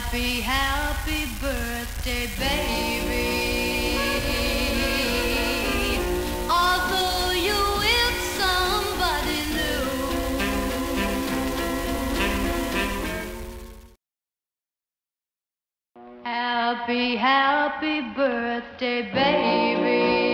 Happy, happy birthday, baby. Although you with somebody new. Happy, happy birthday, baby.